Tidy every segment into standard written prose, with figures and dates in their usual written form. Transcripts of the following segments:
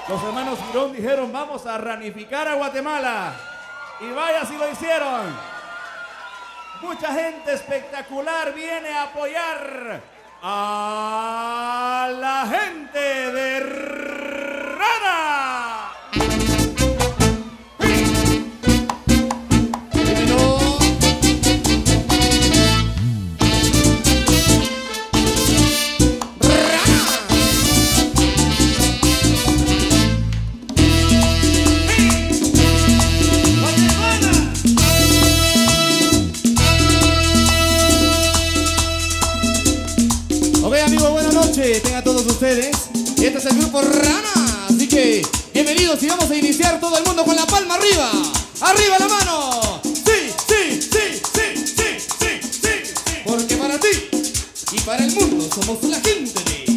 Los hermanos Girón dijeron, vamos a ranificar a Guatemala. Y vaya si lo hicieron. Mucha gente espectacular viene a apoyar a la gente de Rana. Tengan todos ustedes, este es el grupo Rana, así que bienvenidos y vamos a iniciar todo el mundo con la palma arriba, arriba la mano, sí, sí, sí, sí, sí, sí, sí, sí, porque para ti y para el mundo somos la gente de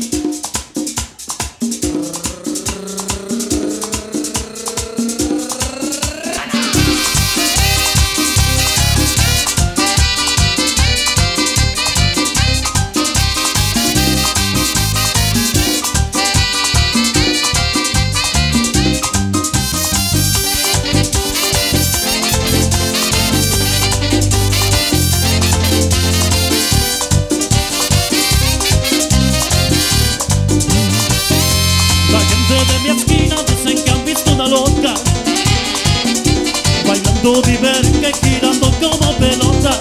diverge girando como pelota.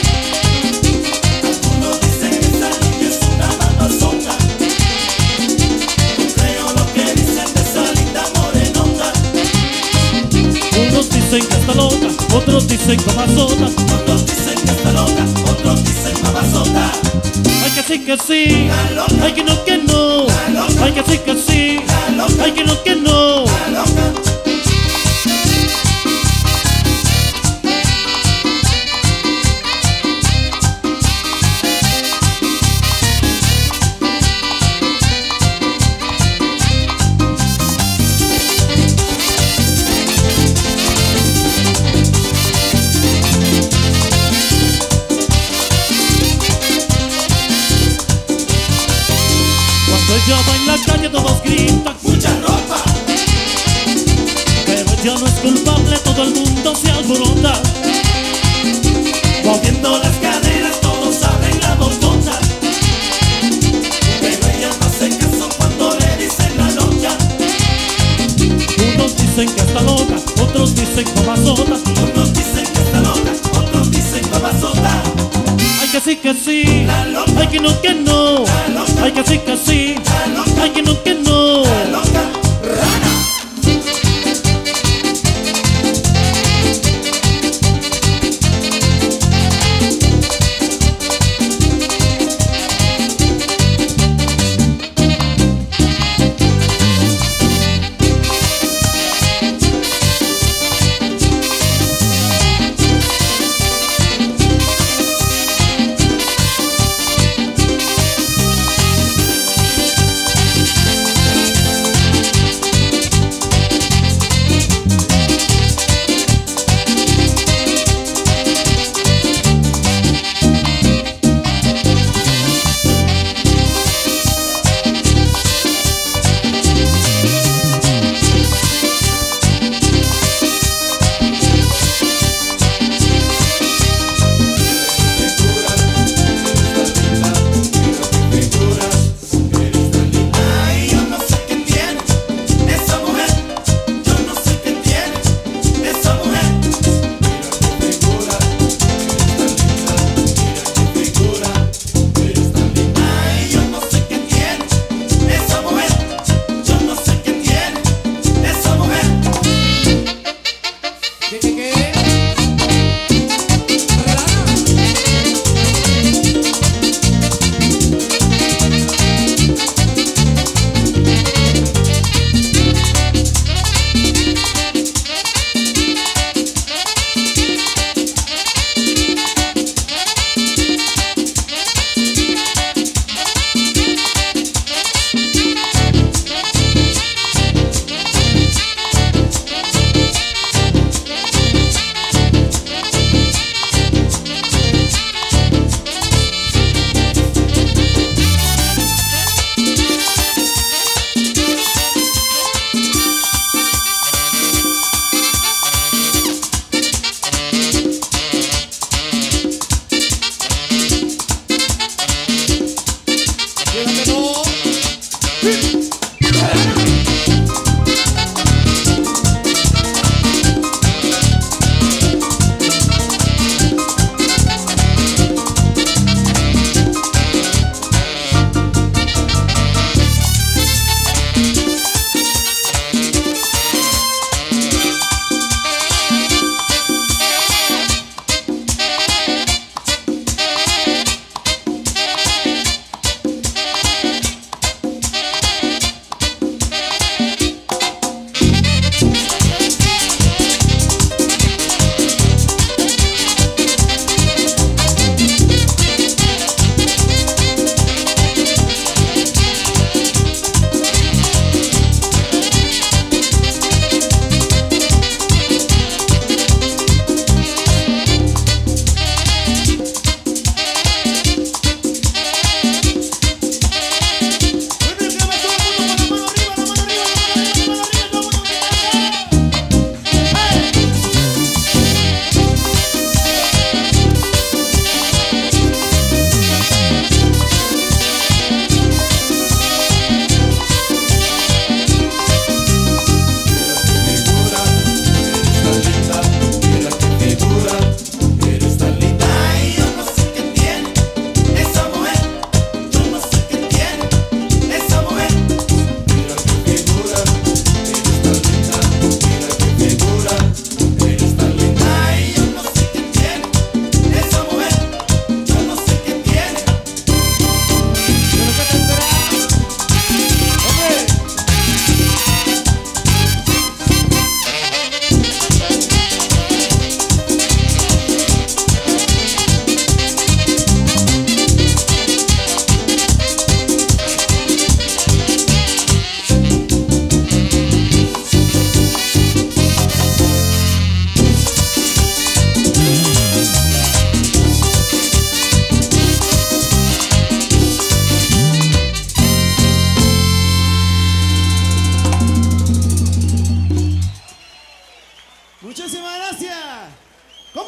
Algunos dicen que esa niña es una mamazota. No creo lo que dicen de esa linda morenota. Unos dicen que está loca, otros dicen mamazota. Otros dicen que está loca, otros dicen mamazota. Hay que sí que sí, hay que no, hay que sí que sí, hay que no, ella va en la calle, todos gritan mucha ropa, pero ella no es culpable, todo el mundo se alborota. moviendo las caderas todos abren la bocota. Pero ella no hace caso cuando le dicen la loca. Unos dicen que está loca, otros dicen mamazota. Unos dicen que está loca, otros dicen mamazota. Hay que sí, la loca, hay que no, la loca, hay que sí, la loca, hay que no, la loca, Rana.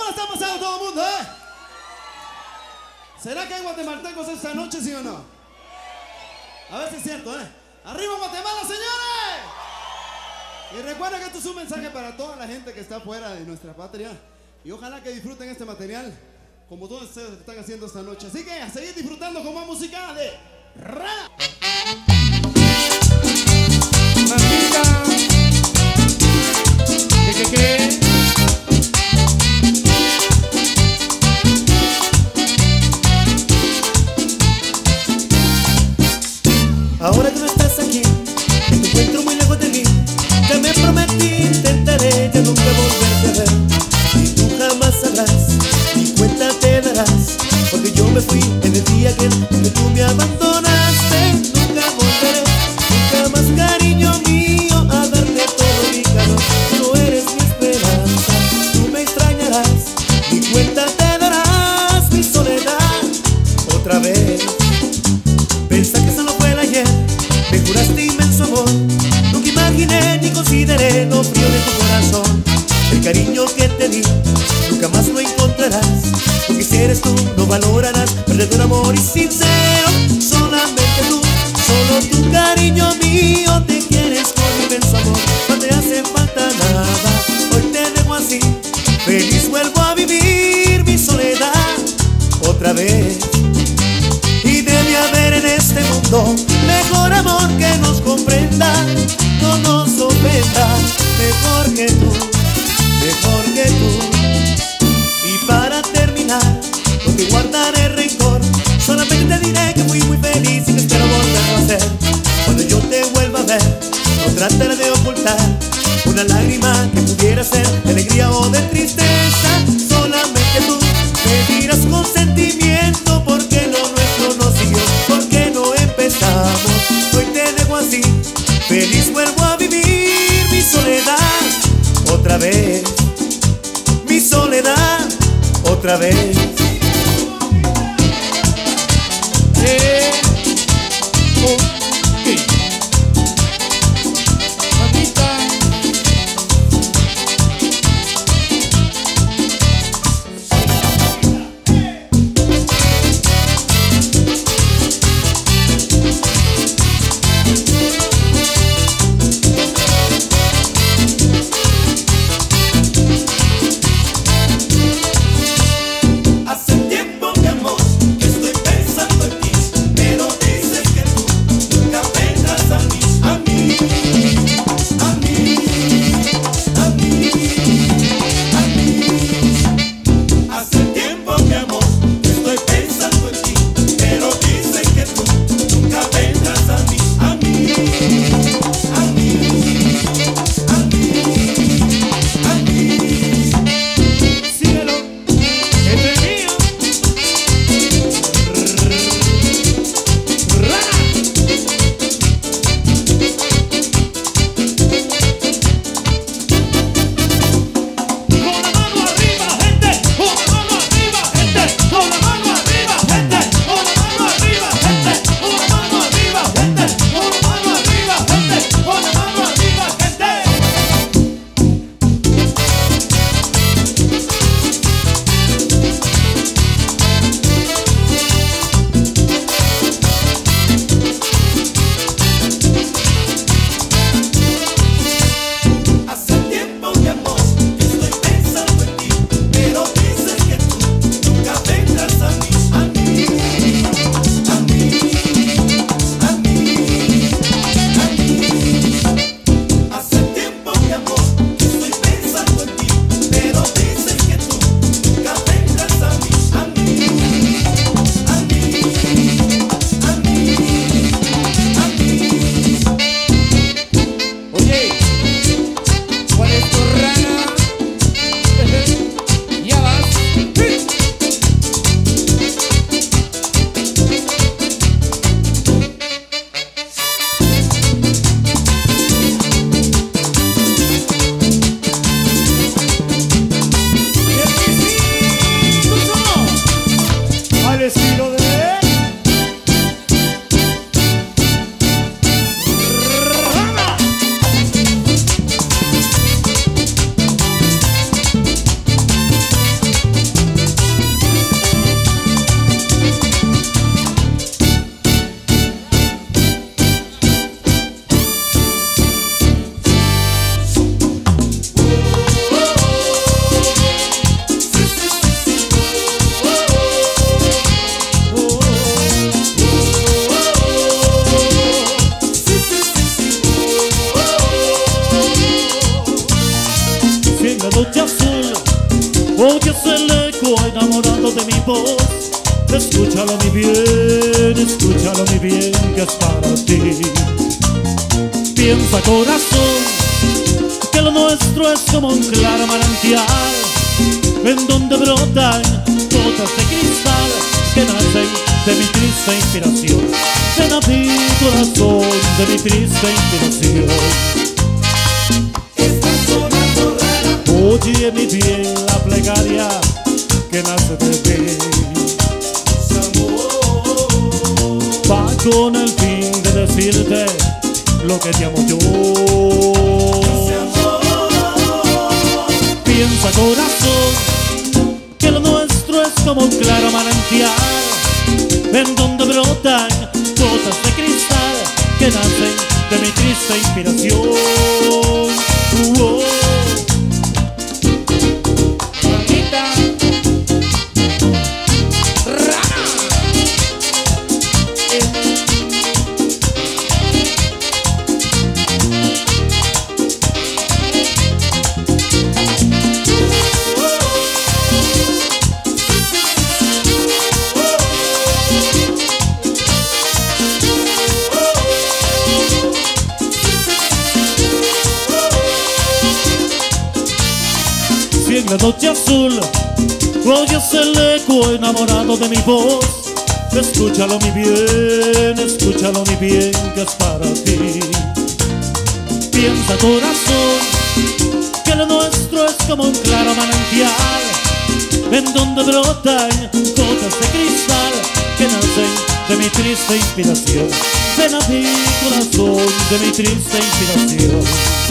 ¿Cómo la está pasando todo el mundo, ¿Será que hay guatemaltecos esta noche, sí o no? A ver si es cierto, ¡Arriba Guatemala, señores! Y recuerda que esto es un mensaje para toda la gente que está fuera de nuestra patria. Y ojalá que disfruten este material como todos ustedes están haciendo esta noche. Así que a seguir disfrutando con más música de Rana. Mamita, ¿qué? Ahora que no estás aquí, que te encuentro muy lejos de mí, que me prometí, intentaré ya nunca volverte a ver. Y tú jamás sabrás, ni cuenta te darás, porque yo me fui en el día que tú me abandonaste. Nunca volveré, nunca más, cariño mío, a darte todo mi calor. Tú no eres mi esperanza, tú me extrañarás, ni cuenta te darás, mi soledad, otra vez. Pensá que solo fue el ayer, me juraste inmenso amor. Nunca imaginé ni consideré lo frío de tu corazón. El cariño que te di, nunca más lo encontrarás, porque si eres tú, no valorarás. Perder un amor y sincero, solamente tú, solo tu cariño mío, te quieres con inmenso amor. No te hace falta nada, hoy te dejo así, feliz vuelvo a vivir mi soledad otra vez. Y debe haber en este mundo mejor amor que nos comprenda, no nos ofenda, mejor que tú, mejor que tú. Y para terminar, no te guardaré rencor, solamente te diré que fui muy feliz y que espero volverlo a hacer. Cuando yo te vuelva a ver, no trataré de ocultar una lágrima que pudiera ser de alegría o de tristeza. Solamente tú me dirás con sentimiento por qué lo nuestro no siguió, por qué no empezamos. Hoy te dejo así, feliz vuelvo a vivir mi soledad otra vez, mi soledad otra vez. Oyes el eco enamorado de mi voz. Escúchalo mi bien, que es para ti. Piensa corazón, que lo nuestro es como un claro manantial, en donde brotan gotas de cristal que nacen de mi triste inspiración. Ven a mi corazón, de mi triste inspiración. Oye mi bien la plegaria que nace de ti. Va con el fin de decirte lo que te amo yo. Piensa corazón, que lo nuestro es como un claro manantial, en donde brotan gotas de cristal que nacen de mi triste inspiración. En la noche azul oyes el eco enamorado de mi voz. Escúchalo mi bien, que es para ti. Piensa corazón, que lo nuestro es como un claro manantial, en donde brotan gotas de cristal que nacen de mi triste inspiración. Ven a mi corazón, de mi triste inspiración.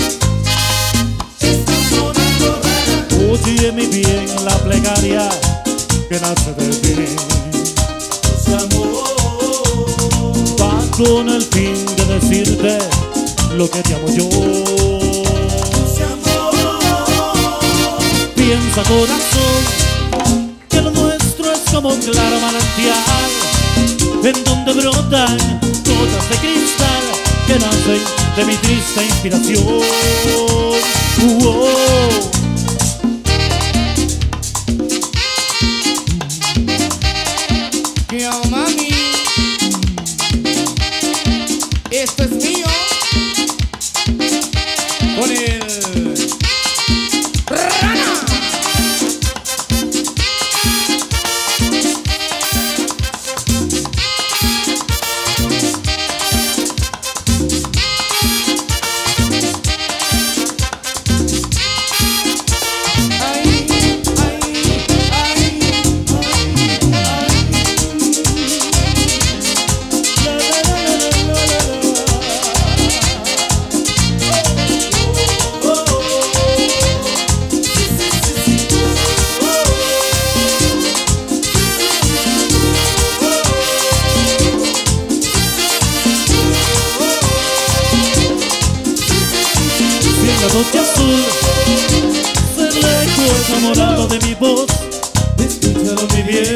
Oye mi bien la plegaria que nace de ti. Va con el fin de decirte lo que te amo yo. Piensa corazón, que lo nuestro es como un claro manantial, en donde brotan gotas de cristal que nacen de mi triste inspiración. Yo, mami, esto es mío. Con el Rana. La noche azul, el eco enamorado de mi voz. Escúchalo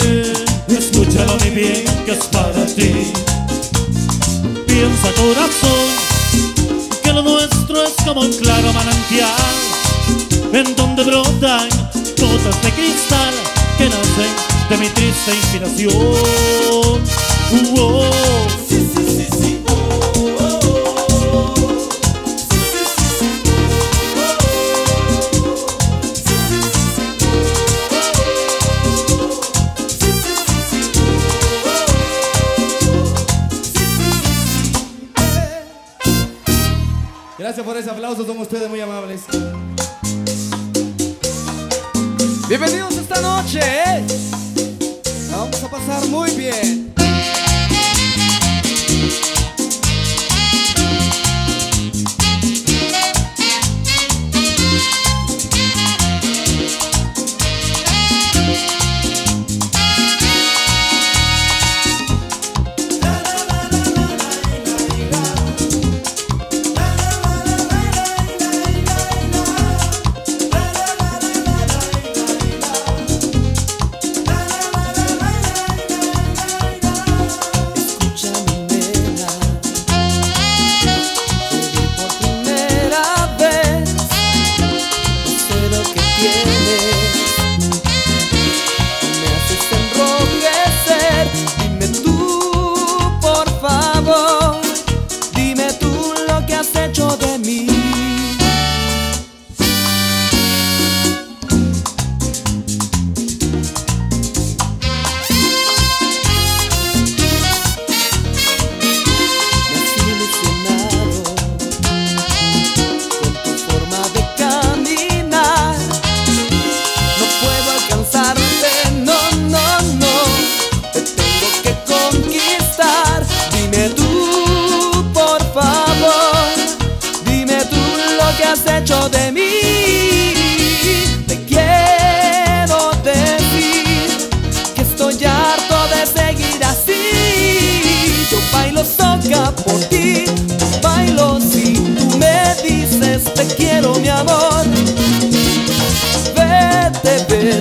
mi bien, que es para ti. Piensa corazón, que lo nuestro es como un claro manantial, en donde brotan gotas de cristal que nacen de mi triste inspiración. Sí, sí, sí, sí. Gracias por ese aplauso, son ustedes muy amables. Bienvenidos esta noche, la vamos a pasar muy bien.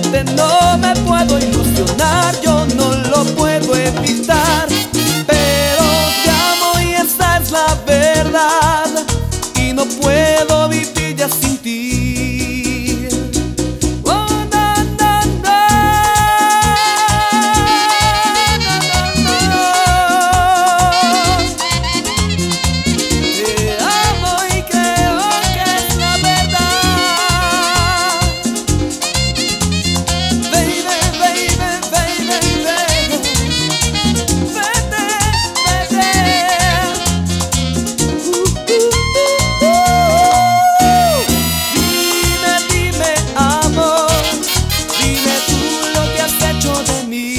verte no me puedo ilusionar, yo no lo puedo evitar, pero te amo y esa es la verdad, y no puedo vivir ya sin ti. Oh, no, no, no, no, no, no. Te amo y creo que es la verdad. Baby, baby, baby, baby. Vete, vete. Dime, dime, amor, dime tú lo que has hecho de mí.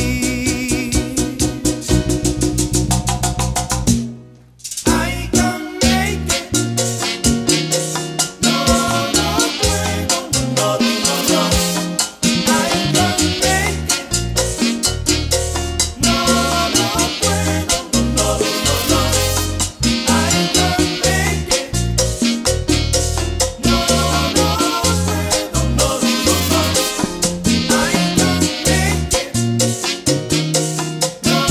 I can make it. No, no puedo, no, no, no. I can make it. No, no puedo, no, no, no. I can make it. No, no puedo, no, no, no. I can make it. No, no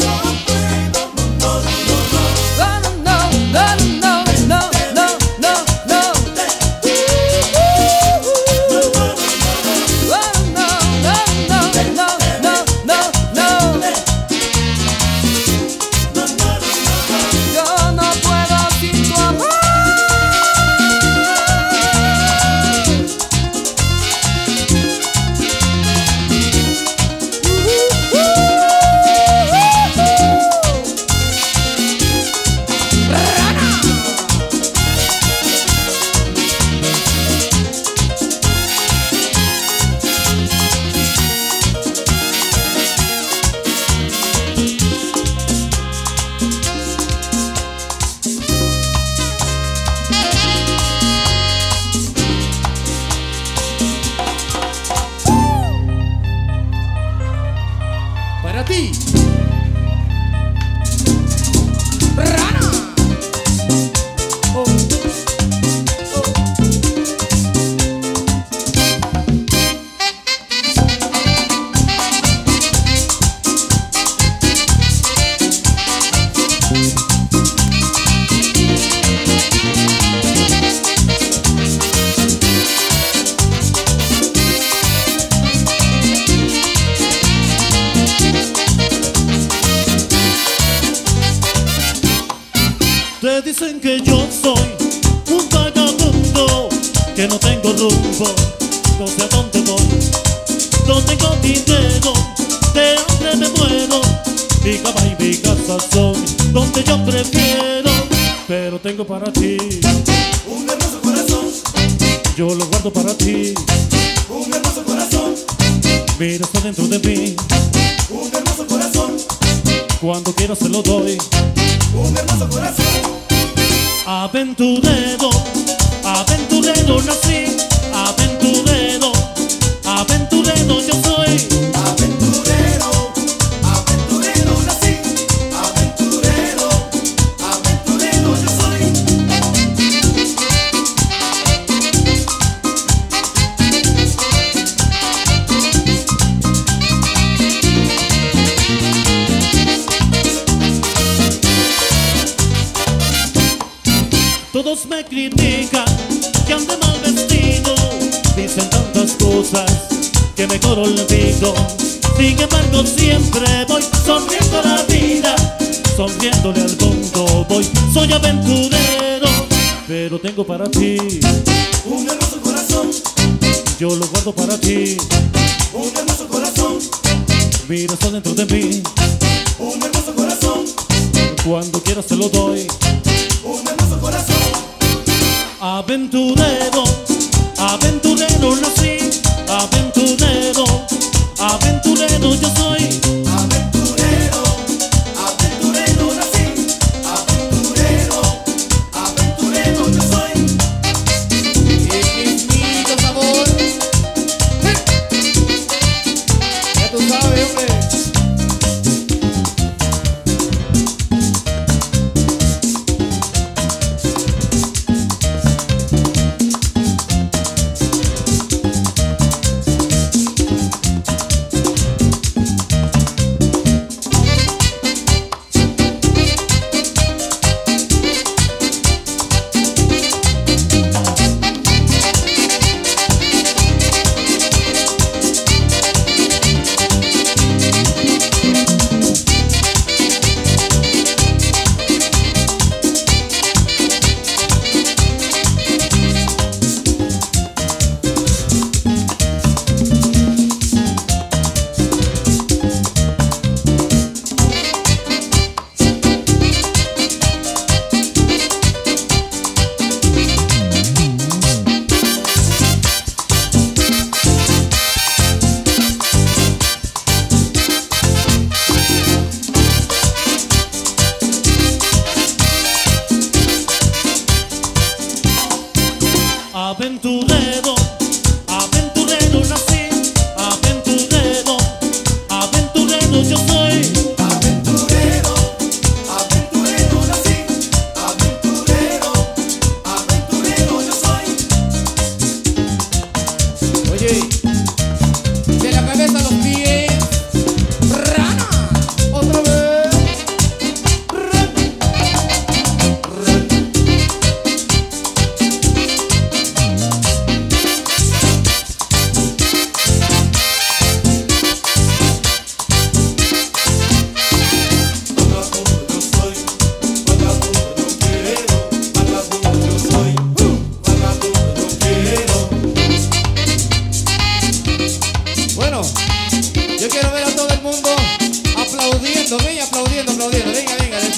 yo no puedo sin tu amor. Para ti, Rana. Te dicen que yo soy un vagabundo, que no tengo rumbo, no sé a dónde voy. No tengo dinero, de hambre me muero. Mi cama y mi casa son donde yo prefiero, pero tengo para ti Un hermoso corazón, yo lo guardo para ti. un hermoso corazón, Mira, está dentro de mí, un hermoso corazón, cuando quiero se lo doy. un hermoso corazón. Aventurero, aventurero nací, aventurero, aventurero yo soy. Aventurero, aventurero nací, aventurero, aventurero yo soy. Todos me critican, que ande mal vestido, dicen tantas cosas que mejor olvido. Sin embargo siempre voy sonriendo a la vida, sonriéndole al mundo voy. Soy aventurero, pero tengo para ti, Un hermoso corazón, yo lo guardo para ti. un hermoso corazón, Mira, está dentro de mí, un hermoso corazón, cuando quiera se lo doy. un hermoso corazón. Aventurero, aventurero nací, aventurero, aventurero yo soy. Aventurero, aventurero nací, aventurero, aventurero yo soy. Exquisito sabor. Ya tú sabes, hombre.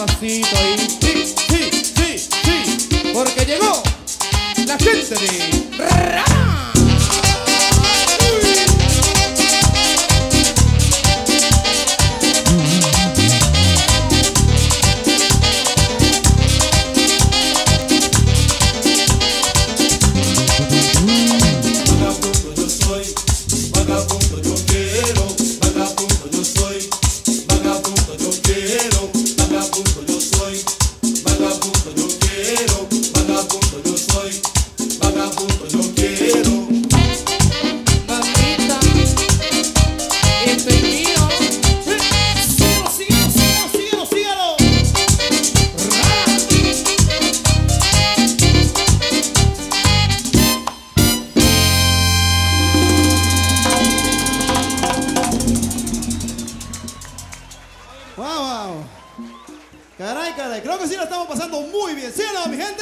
despacito ahí. Sí, sí, sí, sí. Porque llegó la gente de Rama. Caray, creo que sí la estamos pasando muy bien, ¿sí o no, mi gente?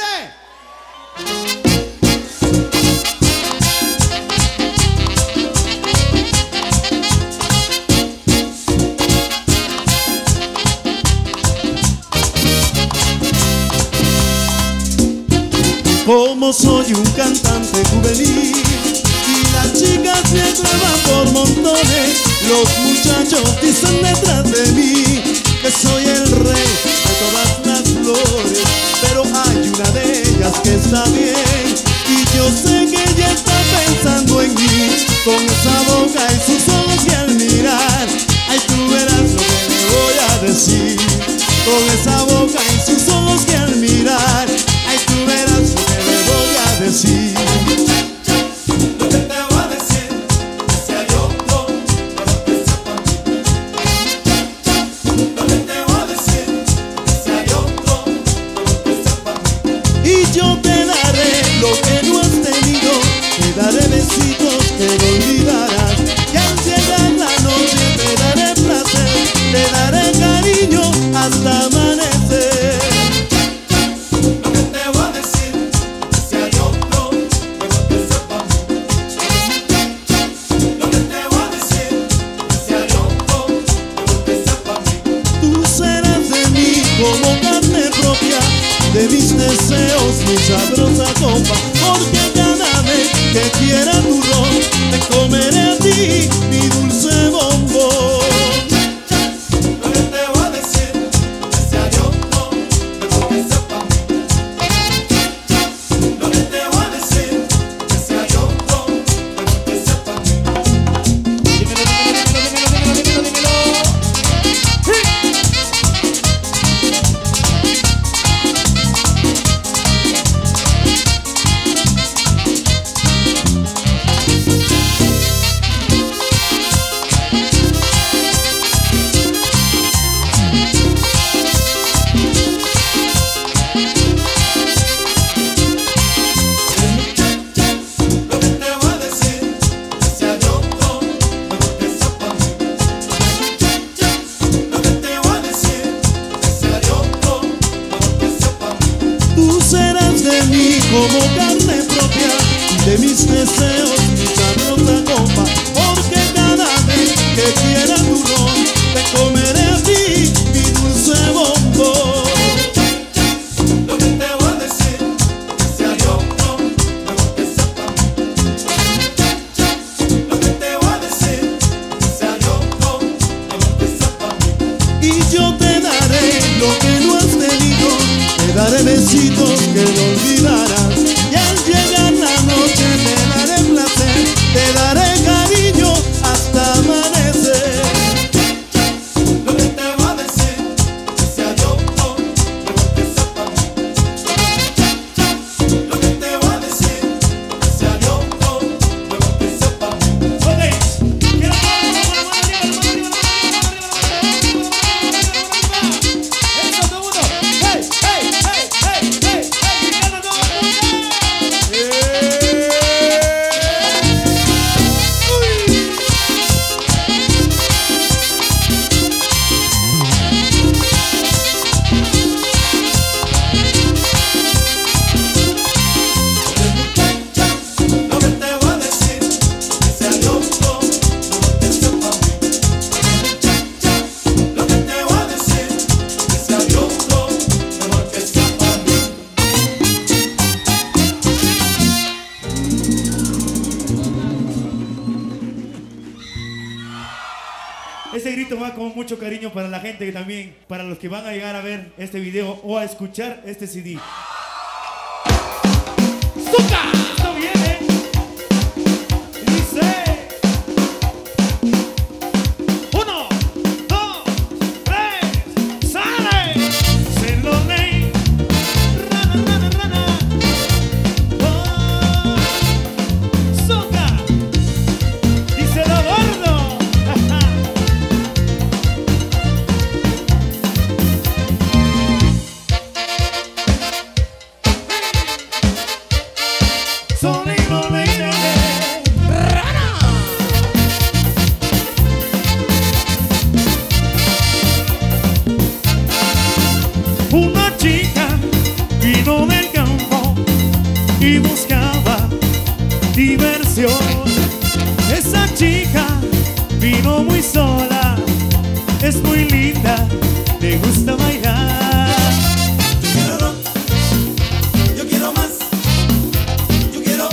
Como soy un cantante juvenil y las chicas me aclaman por montones, los muchachos dicen detrás de mí que soy el rey de todas las flores, pero hay una de ellas que está bien y yo sé que ella está pensando en mí, con esa boca y sus ojos que al mirar, ay, tú verás lo que le voy a decir, con esa boca y sus ojos que al mirar, ay, tú verás lo que le voy a decir. Lo que te voy a decir, que sea yo, no, pero que sepa mí. Lo que te voy a decir, que sea yo, no, pero que sepa mí. Y yo te daré lo que no has tenido, te daré besitos que no olvidarás, y al llegar la noche te daré placer, te daré cariño hasta amanecer. Lo que te voy a decir, que sea yo, no, pero que sepa mí. Lo que te voy a decir, que sea yo, no, pero que sepa mí. Tú serás de mí como carne propia, de mis deseos mi sabrosa copa, porque cada vez que quiera tu ron, te comeré a ti mi dulce bombón. Lo que te voy a decir, que sea yo, no, pero que sepa mí. Lo que te voy a decir, que sea yo, no, pero que sepa mí. Lo que te voy a decir, que sea yo, no, pero que sepa mí. Lo que te voy a decir, que sea yo, no, pero que sepa mí. Tú serás de mí como carne propia, de mis deseos mi sabrosa copa, porque cada vez que quiera tu ron, te comeré a ti mi dulce bombón. Lo que te voy a decir, que sea yo, no, pero que sepa mí. Lo que te voy a decir, que sea yo, no, pero que sepa mí. Y yo te daré lo que no has tenido, te daré besitos que no olvidarás, y al llegar la noche te daré placer, te daré cariño hasta amanecer. Lo que te voy a decir, que sea yo, no, pero que sepa mí. Lo que te voy a decir, que sea yo, no, pero que sepa mí. Eso todo el mundo. ¡Hey, hey, hey, hey, hey, hey! ¡Gritando todo el mundo! Ese grito va con mucho cariño para la gente que también, para los que van a llegar a ver este video o a escuchar este CD. ¡Zuka! ¡Esto viene! Dice... 1, 2, 3, ¡sale! Se lo leí. Rana, rana, rana. Oh, ¡Zuka! Dice lo gordo. Una chica vino del campo y buscaba diversión. Esa chica vino muy sola, es muy linda, le gusta bailar. Yo quiero rock, yo quiero más, yo quiero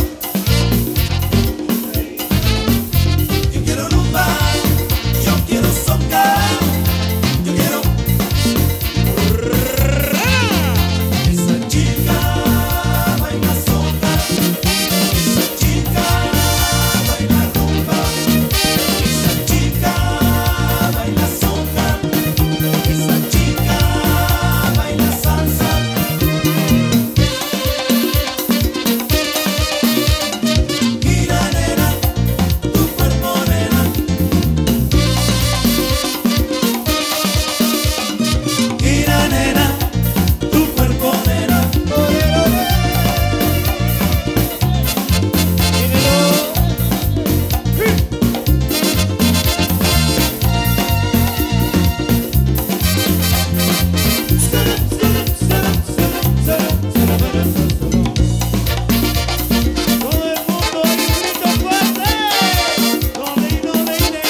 rumba, yo quiero soca, yo quiero. Esa chica baila soca, esa chica baila rumba, esa chica baila soca, esa chica baila salsa. Mira nena, tu cuerpo nena. Mira nena, tu cuerpo nena. Todo el mundo y un grito fuerte. Dole, dole, dole.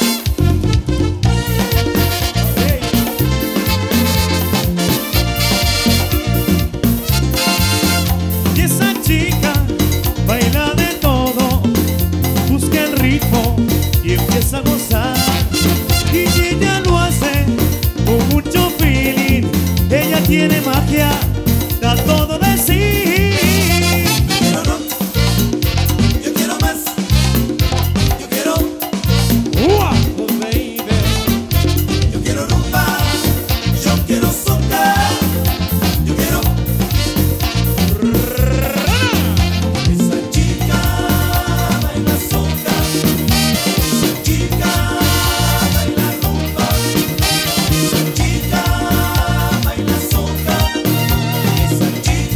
Y esa chica baila de todo, busca el ritmo y empieza a gozar. Y ella lo hace con mucho feeling. Ella tiene magia, da todo de sí. Quiero rock, yo quiero más, yo quiero. Yo quiero rumba, yo quiero soca, yo quiero. Esa chica baila soca, esa chica baila rumba, esa chica baila soca, esa chica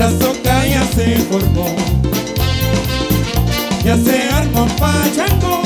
La soca ya se formó, ya se armó pachango.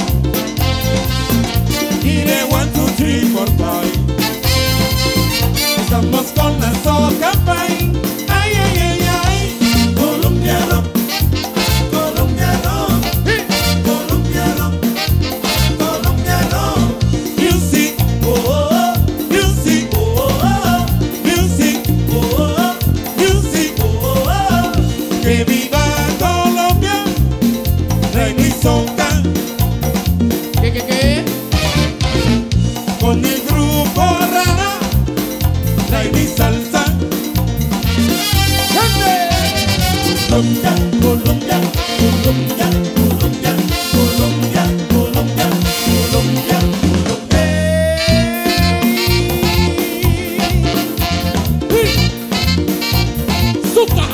Y de 1, 2, 3, 4, 5 estamos con la soca pay. Ay, ay, ay, ay. Colombia rock, Colombia rock, Colombia rock, Colombia rock. Music, oh, oh, oh. Music, oh, oh, oh. Music, oh, oh, oh. Music, oh, oh, oh. Que viva Colombia, reina y soca. ¿Qué? Con el grupo Rana, reina y salsa. Colombia, Colombia, Colombia, Colombia, Colombia, Colombia, Colombia, Colombia. ¡Zuka!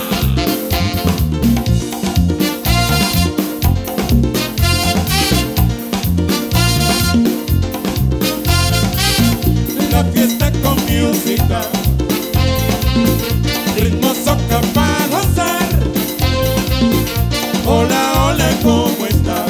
La fiesta con música, ritmo soca para gozar. Hola, hola, ¿cómo estás?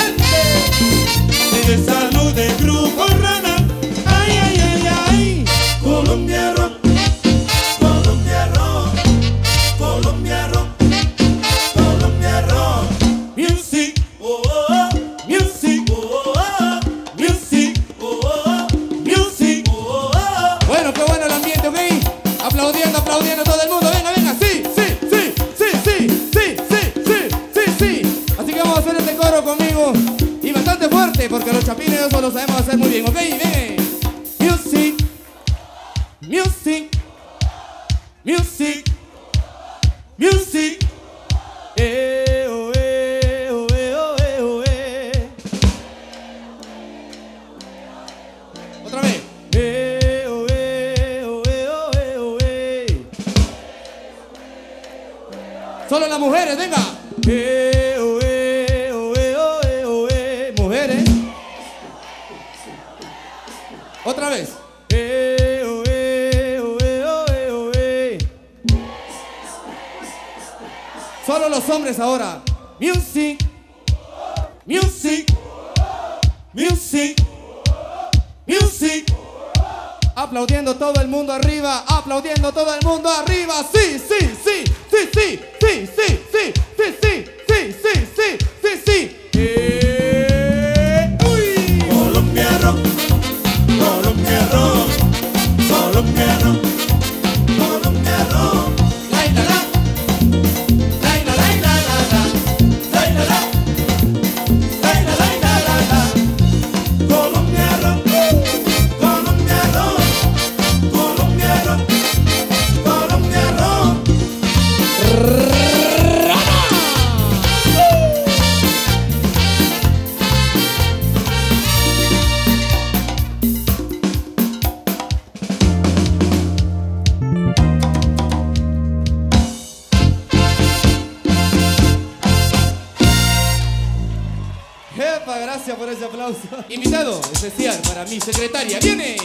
De salud de grupo Rana. Ay, ay, ay, ay. Colombia rock, Colombia rock, Colombia rock, Colombia rock. Music, oh, oh, oh. Music, oh, oh, oh. Music, oh, oh, oh. Music, oh, oh, oh. Bueno, qué bueno el ambiente, ¿ok? Aplaudiendo todo el mundo. Venga, venga, sí. Así que vamos a hacer este coro conmigo. Y bastante fuerte, porque los chapines eso lo sabemos hacer muy bien, ¿ok? Ven. Music, music, music, music. Oh, oh, oh, oh, oh. Otra vez. Oh, oh, oh, oh. Solo las mujeres, venga. Mujeres. Otra vez. Solo los hombres ahora. Music, music, music, music. Aplaudiendo todo el mundo arriba, aplaudiendo todo el mundo arriba. Sí, sí, sí, sí, sí, sí, sí, sí, sí, sí, sí, sí, sí, sí, sí. Uy. Colombia rock, Colombia rock, Colombia rock, Colombia rock. La la la, la la la la la, La la la, la la la la la. Colombia rock, Colombia rock, Colombia rock, Colombia rock. Jefa, gracias por ese aplauso. Invitado especial para mi secretaria. ¡Viene!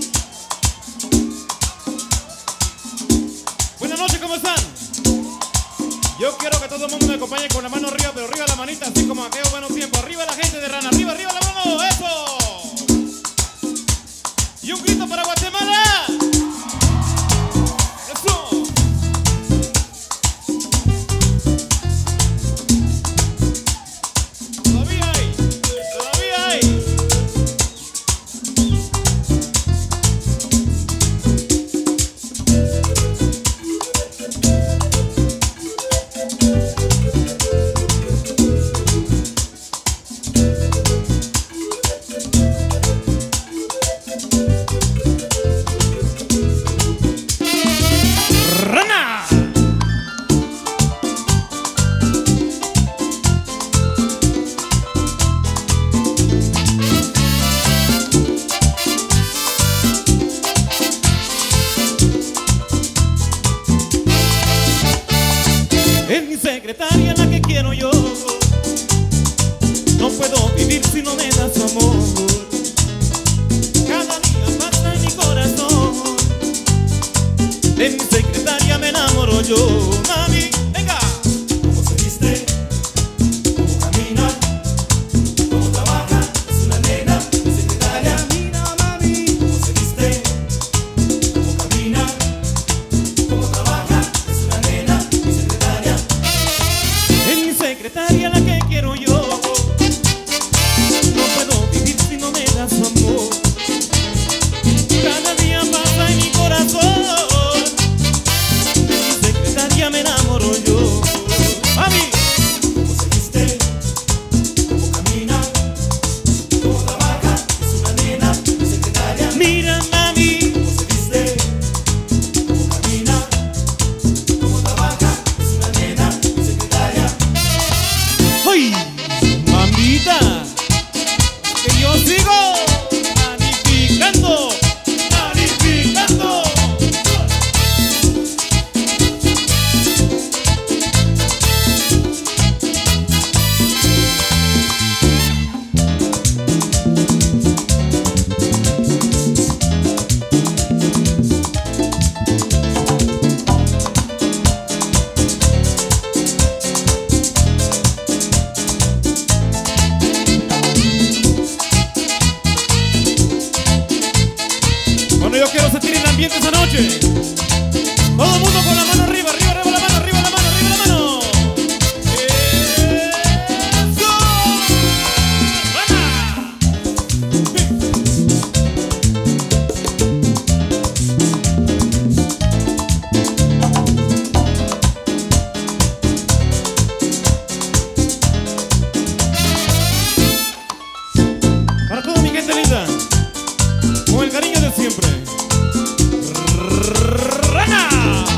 Buenas noches, ¿cómo están? Yo quiero que todo el mundo me acompañe con la mano arriba, pero arriba la manita, así como aquellos buenos tiempos. Arriba la gente de Rana, arriba, arriba la mano, ¡eso! Y un grito para Guatemala. ¡Eso! Todavía hay, todavía hay. Es mi secretaria la que quiero yo. No puedo vivir si no me das su amor. Cada día pasa en mi corazón. De mi secretaria me enamoro yo, mami. enamoro yo. ¡Mami! Cómo se viste, cómo camina, cómo trabaja, es una nena, secretaria. Mira, mami, Cómo se viste, cómo camina, cómo trabaja, es una nena, secretaria. ¡ay! Mamita, que yo sigo magnificando, magnificando. Bueno, yo quiero sentir el ambiente esa noche. Todo el mundo con la mano arriba, arriba, arriba la mano, arriba la mano, arriba la mano. ¡Eso! ¡Buena! Para toda mi gente linda, con el cariño de siempre. ¡Rana!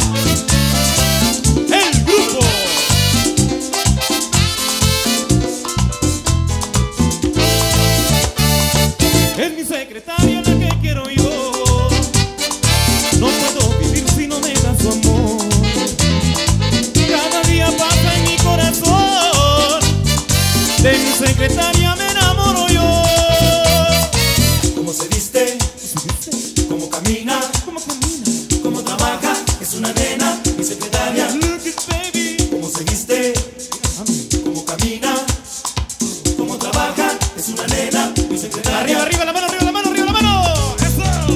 El grupo. Es mi secretaria la que quiero yo. No puedo vivir si no me da su amor. Cada día pasa en mi corazón. De mi secretaria me enamoro yo. Cómo se viste, cómo camina, cómo trabaja, es una nena, mi secretaria. Look it, baby. Cómo se viste, cómo camina, cómo trabaja, es una nena, mi secretaria. Arriba, arriba la mano, arriba la mano, arriba la mano. ¡Eso!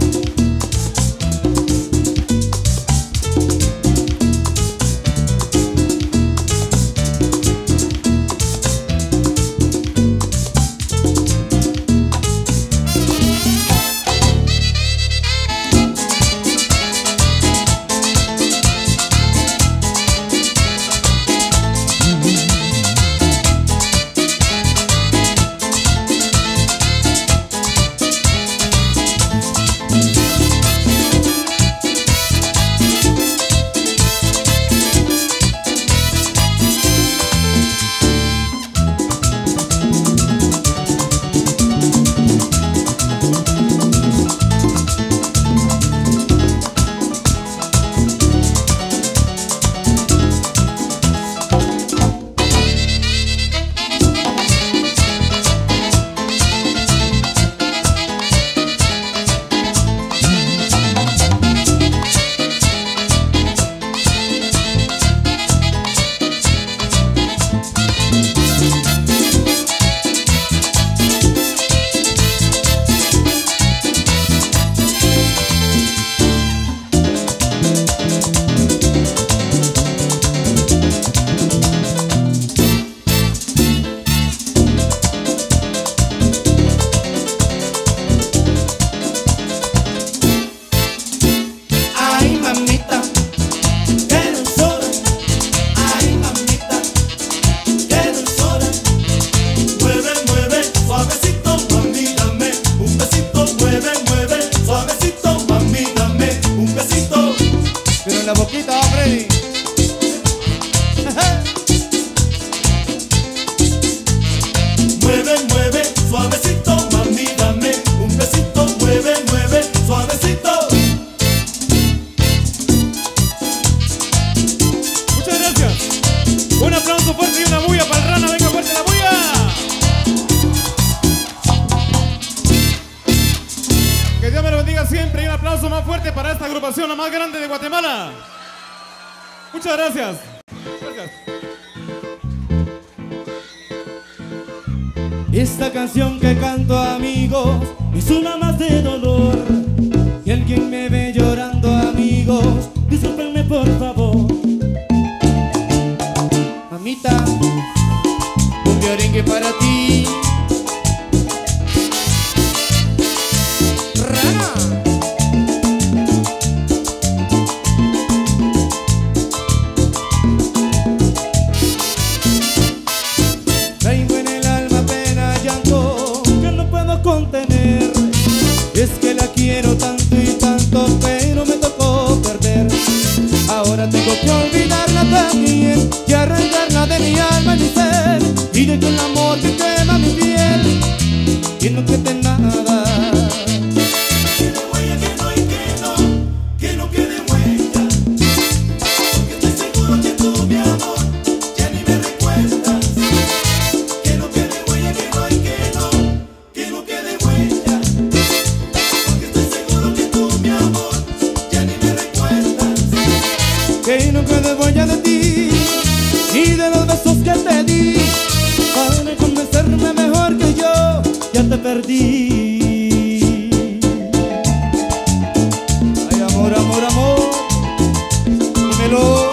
aplauso más fuerte para esta agrupación, la más grande de Guatemala. Muchas gracias. Gracias. Esta canción que canto, amigos, es una más de dolor. Si alguien me ve llorando, amigos, discúlpenme por favor. Mamita, un merengue para ti. Rana. tú, mi amor, ya ni me recuerdas. Que no quede huella, que no hay que no quede huella. Porque estoy seguro que tú, mi amor, ya ni me recuerdas. Que no quede huella de ti y de los besos que te di. Para convencerme mejor que yo ya te perdí. Ay, amor, amor, amor, dímelo.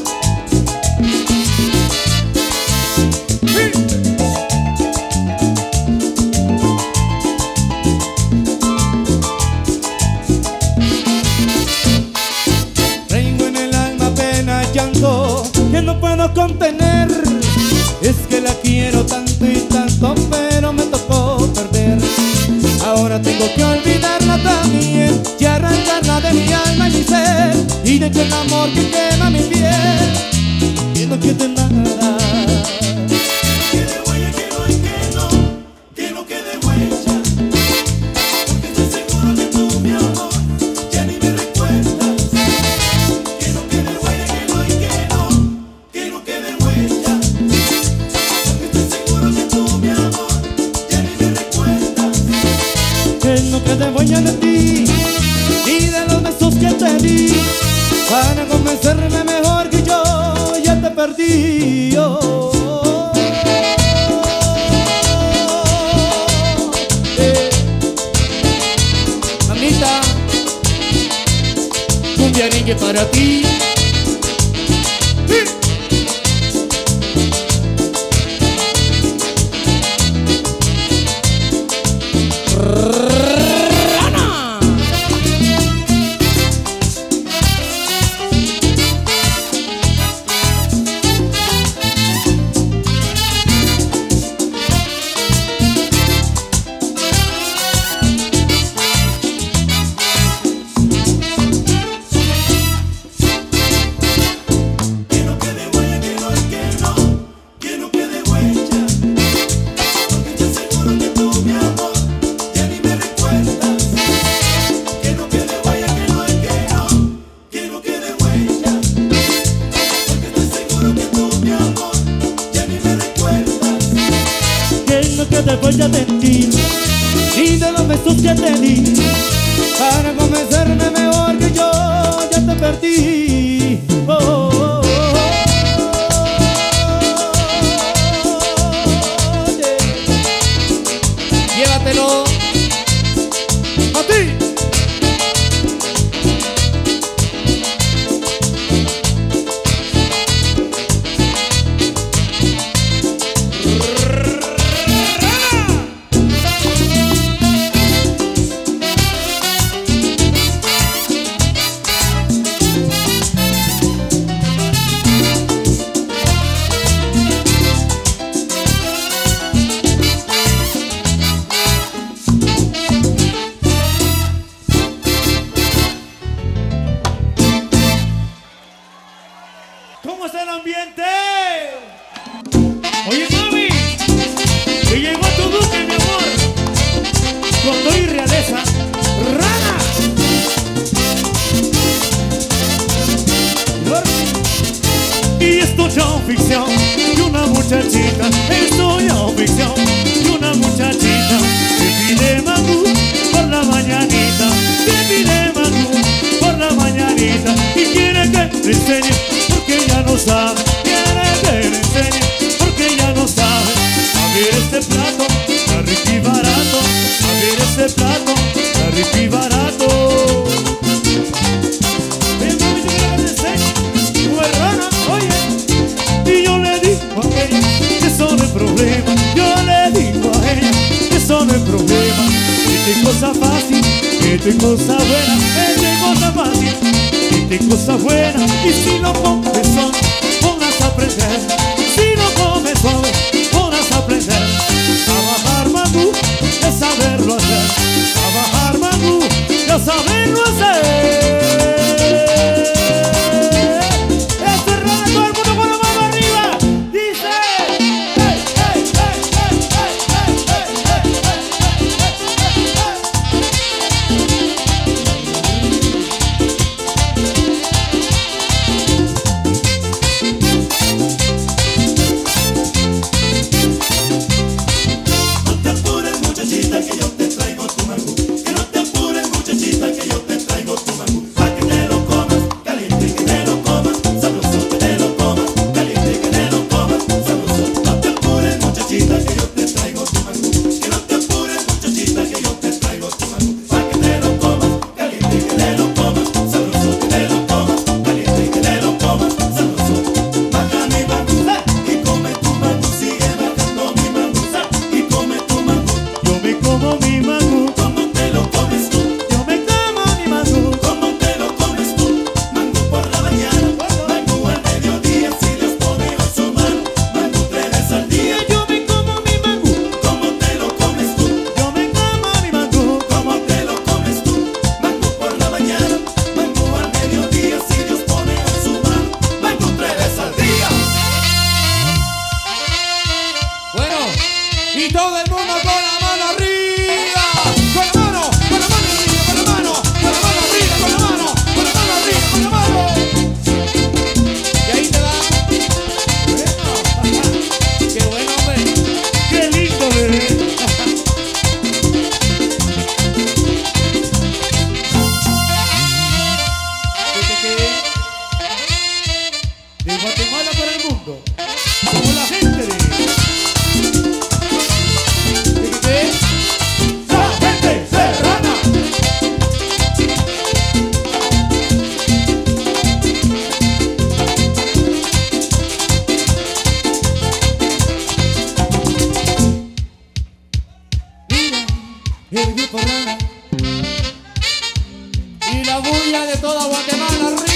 Tengo en el alma pena, llanto que no puedo contener. Es que la quiero tanto y tanto, pero me tocó perder. Ahora tengo que olvidarla también y arrancarla de mi alma y mi ser. Y de que el amor que quema mi piel, que no quede nada. Que no quede huella, que no hay que no quede huella. Porque estoy seguro que tú, mi amor, ya ni me recuerdas. Que no quede huella, que no hay que no quede huella. Porque estoy seguro que tú, mi amor, ya ni me recuerdas. Que no quede huella de ti y de los besos que te di. Para convencerme mejor que yo ya te perdí. Mamita, un viaje para ti. Que no quede huella, que no hay que no quede huella. Porque estoy seguro que tú, mi amor, ya ni me recuerdas. Que no quede huella, que no hay que no quede huella. Porque estoy seguro que tú, mi amor, ya ni me recuerdas. Que no quede huella de ti y de los besos que te di. Para convencerme mejor que yo ya te perdí. Yeah. Llévatelo a ti. ¿Cómo está el ambiente? Oye, mami, que llegó tu duque, mi amor, con todo y realeza, Rana. Y esto ya ficción de una muchachita, esto ya ficción de una muchachita que pide mangú por la mañanita, que pide mangú por la mañanita y quiere que le enseñe porque ya no sabe, quiere que le enseñe porque ya no sabe. A ver este plato, está rico y barato, a ver este plato, está rico y barato. Ven, mami, si quieres que te enseñe, tu hermana, oye. Y yo le digo a ella que eso no es problema, yo le digo a ella que eso no es problema. Que te cosa fácil, que te cosa buena, que te cosa fácil, que te cosa buena. Y si lo comes son, pongas a aprender. Si lo comes son, pongas a aprender. A bajar mangú, es saberlo hacer. A bajar mangú, es saberlo hacer. Este rana, todo el mundo con la mano arriba. Dice, hey, hey, hey, hey, hey, hey, hey, hey, hey, hey, hey. para el mundo. Como la gente de... ¡La gente serrana! Mira, el grupo Rana y la bulla de toda Guatemala arriba.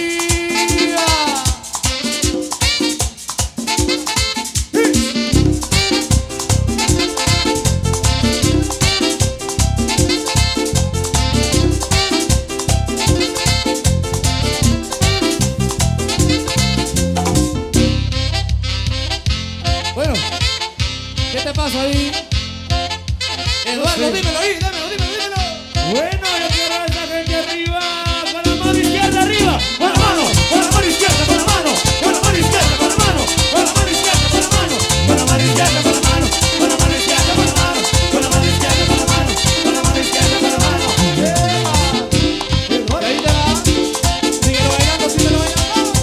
Bueno, ¿qué te pasa ahí? Eduardo, dímelo ahí, dímelo. Bueno, yo quiero a esa gente arriba, con la mano izquierda arriba, con la mano izquierda, con la mano izquierda, con la mano izquierda, con la mano, con la mano izquierda, con la mano, con la mano izquierda, con la mano, con la mano izquierda, con la mano, con la mano izquierda, con la mano. Y ahí te va. Síguelo bailando, síguelo bailando.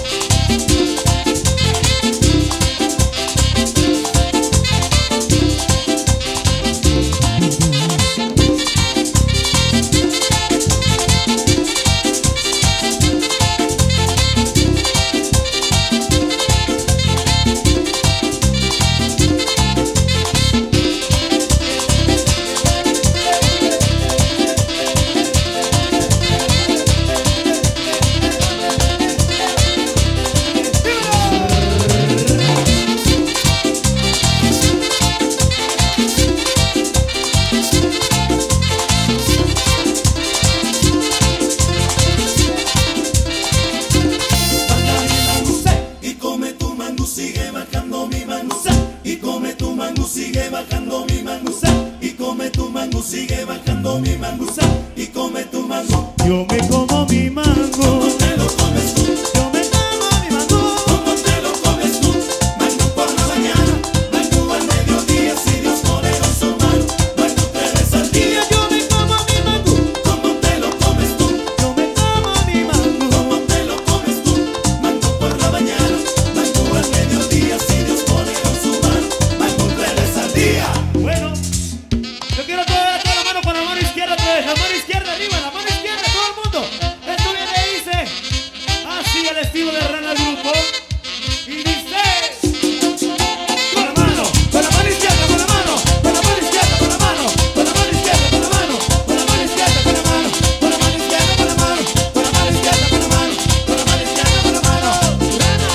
Y come tu mangú, sigue bajando mi mangú. Y come tu mangú, sigue bajando mi mangú. Y come tu mangú, sigue bajando mi mangú. Y come tu mangú. Yo me como mi mango. ¿Cómo te lo comes tú? Yo me como mi mango. ¿Cómo te lo comes tú? Mangú por la mañana, mangú al mediodía, si Dios ponerá su mano. Mangú 3 veces al día. Yo me como mi mango. ¿Cómo te lo comes tú? Yo me como mi mango. ¿Cómo te lo comes tú? Mangú por la mañana, mangú al mediodía, si Dios ponerá su mano. Mangú 3 veces al día. Bueno, yo quiero toda la mano con la mano izquierda, pues, la mano izquierda arriba, la mano izquierda, todo el mundo. Esto viene y dice, así al estilo de Rana Grupo. Y dice, con la mano izquierda, con la mano, con la mano izquierda, con la mano, con la mano izquierda, con la mano, con la mano izquierda, con la mano, con la mano izquierda, con la mano, con la mano izquierda, con la mano, con la mano izquierda, con la mano. Rana.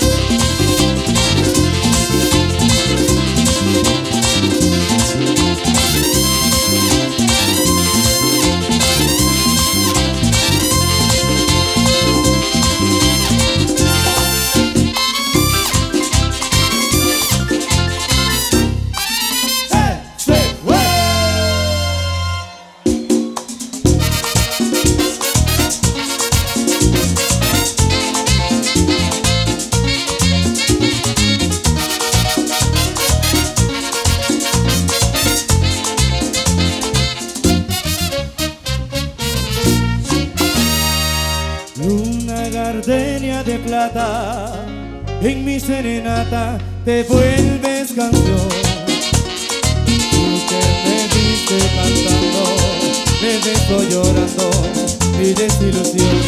Luna gardenia de plata, en mi serenata te vuelves canción. Tú que me viste cantando, me dejo llorando mi desilusión.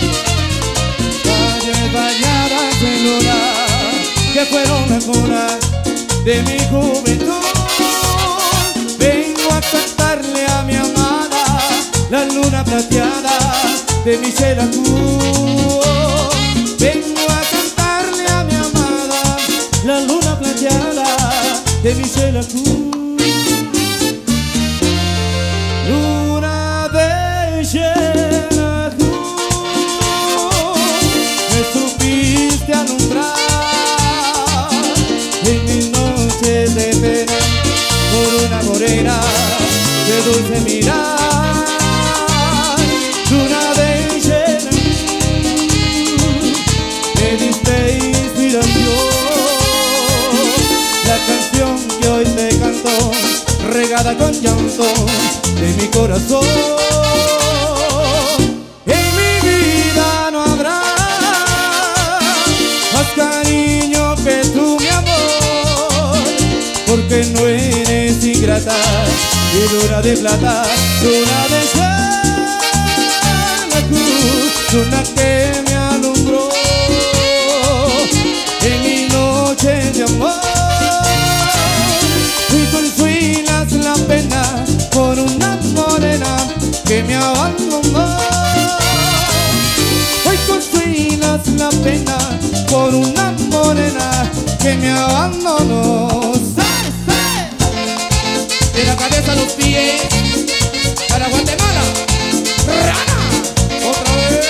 Calles bañadas en luna, que fueron la cuna de mi juventud. Vengo a cantarle a mi amada la luna plateada de Michel Acu. Vengo a cantarle a mi amada la luna plateada de Michel Acu. Luna de Michel Acu, me supiste alumbrar en mis noches de pena por una morena de dulce mirar. Luna de Michel Acu, me diste inspiración. La canción que hoy te canto, regada con llanto de mi corazón. En mi vida no habrá más cariño cariño que tú, mi amor, porque no eres ingrata. Y luna de plata, luna de Santa Cruz, luna que me alumbró en mi noche de amor. Y consuelas la pena por una morena que me abandonó. Hoy consuelas la pena por una morena que me abandonó. De la cabeza a los pies, para Guatemala, Rana, otra vez.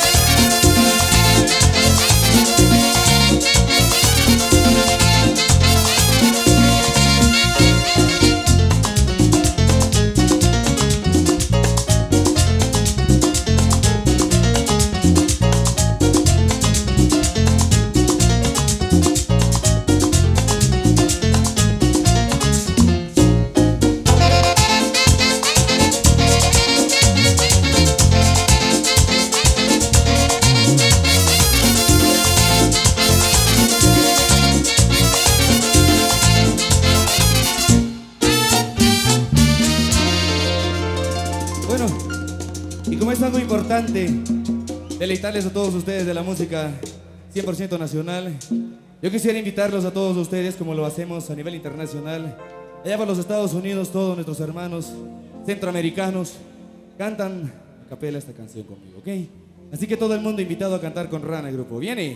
Bueno, y como es algo importante deleitarles a todos ustedes de la música 100% nacional, yo quisiera invitarlos a todos ustedes, como lo hacemos a nivel internacional, allá por los Estados Unidos. Todos nuestros hermanos centroamericanos cantan a capela esta canción conmigo, ¿ok? Así que todo el mundo invitado a cantar con Rana, el grupo. ¡Viene!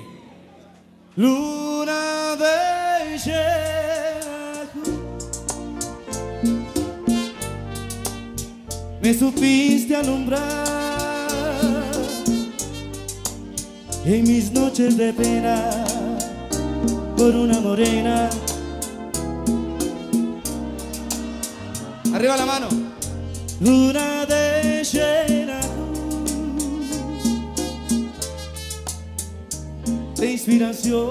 Luna de Xelajú, me supiste alumbrar en mis noches de pena por una morena. Arriba la mano. Luna de Xelajú, de inspiración.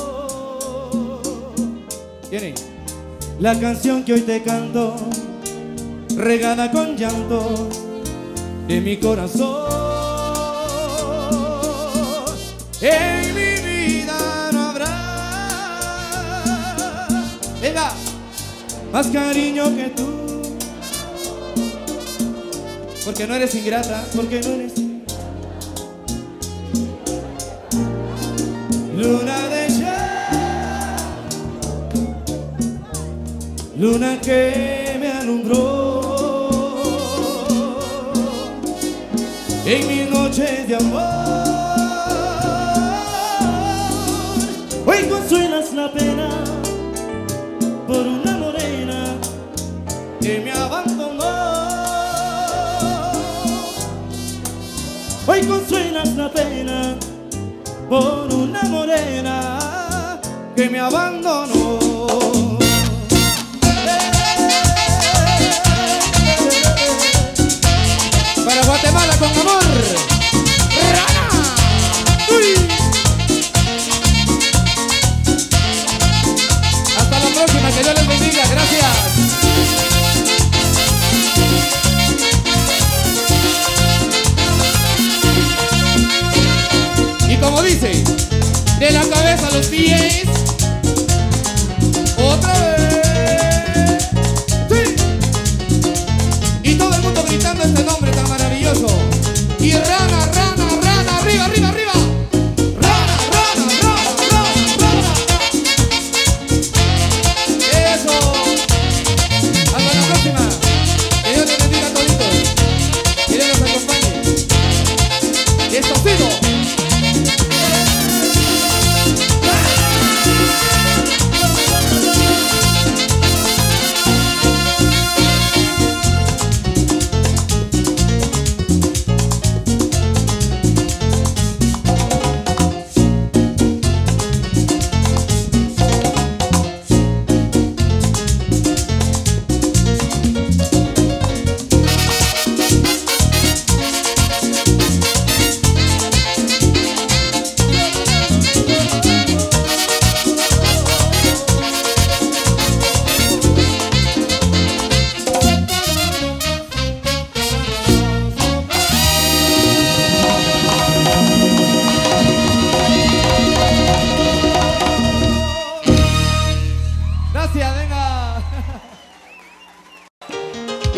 Tiene la canción que hoy te canto, regada con llanto de mi corazón. En mi vida no habrá, venga, más cariño que tú, porque no eres ingrata, porque no eres luna de Xelajú, luna que me alumbró en mi noche de amor. Hoy consuelas la pena por una morena que me abandonó. Hoy consuelas la pena por una morena que me abandonó. Para Guatemala con amor, Rana. ¡Uy! Hasta la próxima, que Dios les bendiga. Gracias. Y como dice, de la cabeza a los pies, otra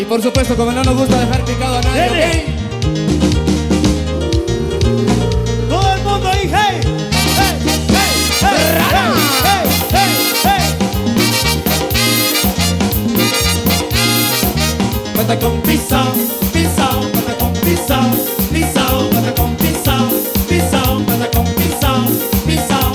Y por supuesto, como no nos gusta dejar picado a nadie, Dele. ¿ok? Todo el mundo ahí, hey, hey, hey, hey, hey, hey, hey. Pata con pisao, pisao, pata con pisao, pisao, pata con pisao, pisao, pata con pisao, pisao.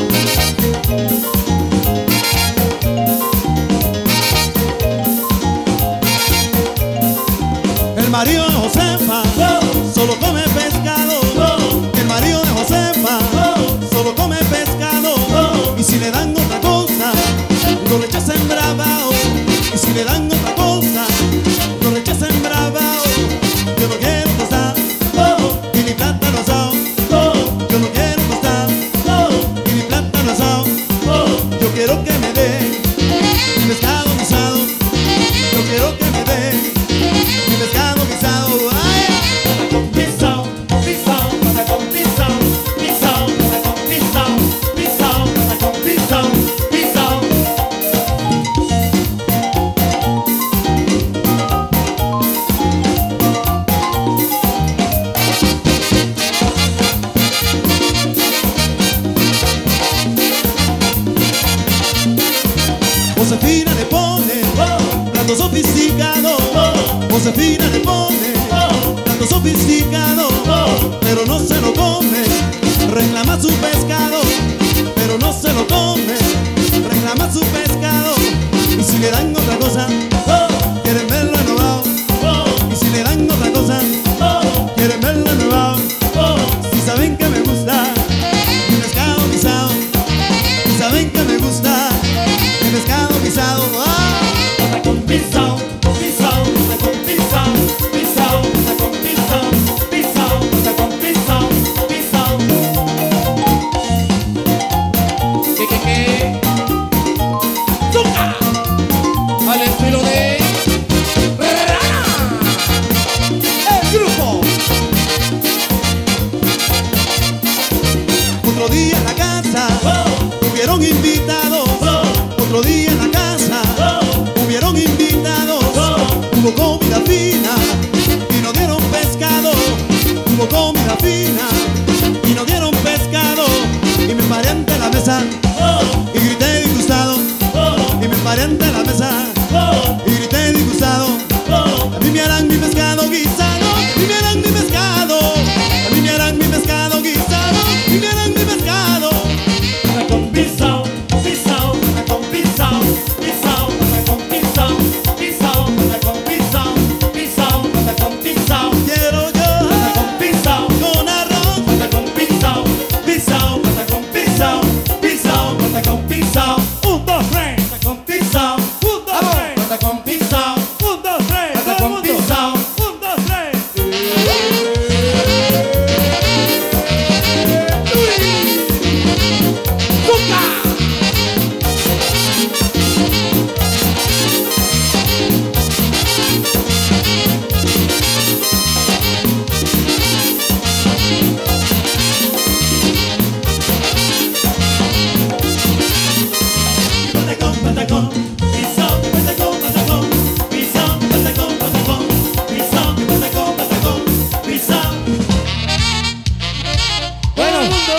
El marido de Josefa solo come pescado. El marido de Josefa solo come pescado. Y si le dan otra cosa, lo rechazan bravao. Y si le dan otra cosa, lo rechazan bravao. Yo no quiero tostar y ni plátano asado. Yo no quiero tostar y ni plátano asado. Yo quiero que me dé mi pescado guisado. Yo quiero que me dé mi pescado guisado. Ay, Pata con pisao, pisao, pata con pisao, pisao, pata con pisao, pisao, pata con pisao, pisao. Josefina le pone plato sofisticado. Josefina le pone plato sofisticado, pero no se lo come. Reclama su pescado, pero no se lo come. Reclama su pescado. Y si le dan otra cosa, quieren verlo renovado. Y si le dan otra cosa, quieren verlo renovado. Si saben que me gusta mi pescado guisado. Si saben que me gusta mi pescado guisado. Pata con pisao, pisao, pata con pisao, pisao, pata con pisao, pisao, pata con pisao, pisao. ¿Qué? ¡Zuca! Al estilo de Rana. El grupo. Otro día en la casa hubieron invitados. Otro día en la casa hubieron invitados. Hubo comida fina y no dieron pescado. Hubo comida fina y no dieron pescado. Y me paré ante la mesa y grité disgustado. Y me paré ante la mesa y grité disgustado. A mí me harán mi pescado guisado. A mí me harán mi pescado. A mí me harán mi pescado guisado. A mí me harán mi pescado. Pata con pisao, pisao, pata con pisao, pisao, pata con pisao, pisao, pata con pisao, pisao, pata con pisao. Quiero yo Pata con pisao, con arroz. pata con pisao, pisao, pata con pisao, pisao, pata con pisao. 1, 2, 3. Pata con pisao, 1, 2, 3. pata con pisao, 1, 2, 3. pata Todo el con mundo. pisao. 1, 2, 3. Patacón, pisao, patacón, patacón, pisao, patacón, patacón, pisao, patacón, patacón, pisao. Bueno,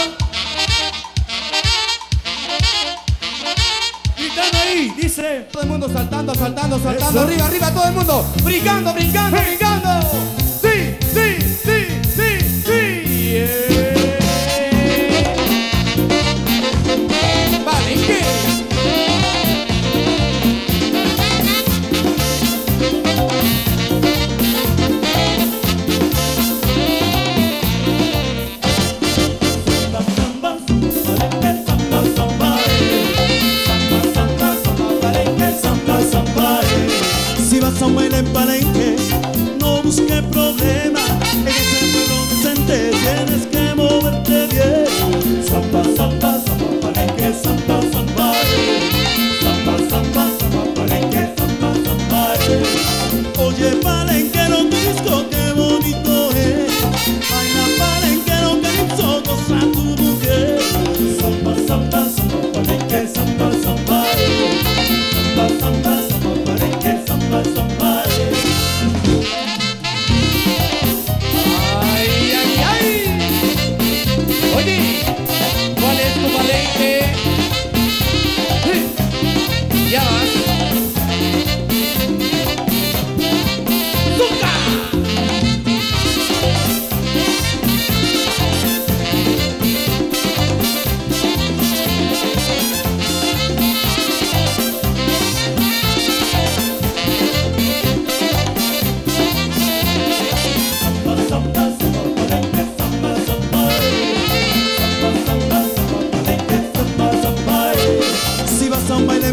Gritando ahí, dice. todo el mundo saltando, saltando, saltando. Eso. Arriba, arriba, todo el mundo. Brincando, brincando, brincando. Sí, sí, sí, sí, sí. Vale, ¿qué? Samba, palenque, samba, samba, samba, samba, samba, palenque, samba, samba. Si vas a un baile en Palenque, no busques problemas. En ese pueblo decente tienes que moverte bien. Samba, samba, samba, palenque, samba, samba. Samba, samba, samba, palenque, samba, samba. Oye, palenquero, disco, qué bonito es. Baila palenquero, calipso, goza tu mujer. Samba, samba, samba, palenque, samba, samba. Samba, samba, samba, palenque, samba, samba.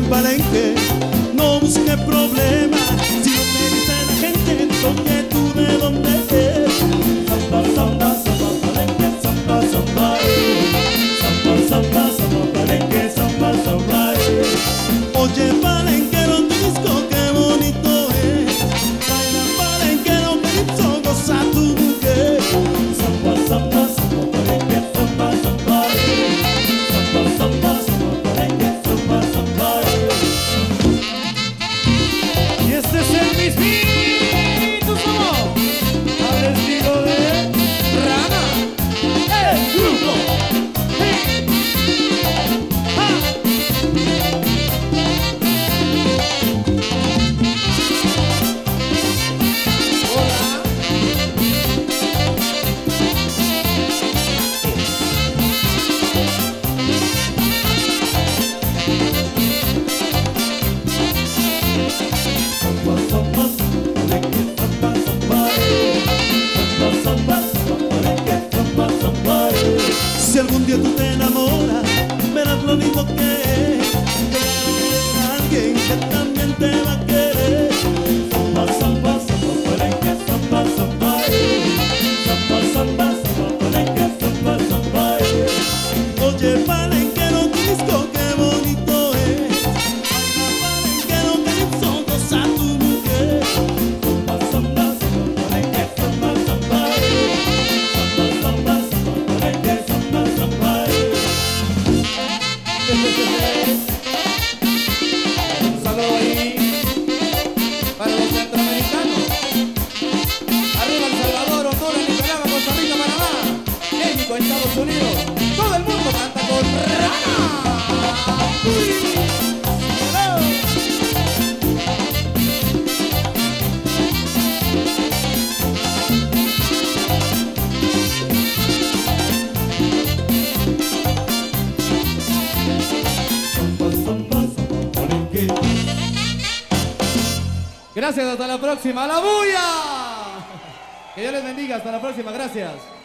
palenque, no busque problemas. Si no me dice la gente, entonces tú de dónde eres. Samba, samba, samba, palenque, samba, samba, samba, samba, samba, palenque, samba, samba. Oye, palenquero, tu disco, qué bonito es. Baila, palenquero, calypso, goza tu mujer. Samba, samba, samba, palenque, samba, samba, samba, samba, samba, palenque, samba, samba. Y este es el mismito somos, al estilo de Rana. El Grupo. Hola. Samba, samba, palenque, samba, samba, samba, samba, palenque, samba, samba. Si algún día tú te enamoras, verás lo lindo que es. Que alguien que también te va a querer. Samba, samba, samba, palenque, samba, samba, samba, samba, samba, palenque, samba, samba. Oye, palenquero, tu disco, qué bonito es. Baila, palenquero, calypso, goza tu mujer. Samba, samba, samba, palenque, samba, samba, samba, samba, samba, palenque, samba, samba. Un saludo ahí para los centroamericanos. Arriba El Salvador, Honduras, Nicaragua, Costa Rica, Panamá, México, Estados Unidos. Todo el mundo canta con Rana. Samba, samba, samba, palenque. Gracias, hasta la próxima. ¡A la bulla! Que Dios les bendiga, hasta la próxima, gracias.